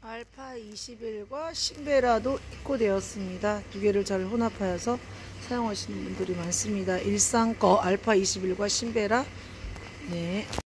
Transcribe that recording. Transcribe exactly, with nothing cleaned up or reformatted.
알파 이십일과 신베라도 입고되었습니다. 두 개를 잘 혼합하여서 사용하시는 분들이 많습니다. 일산 거 알파 이십일과 신베라. 네.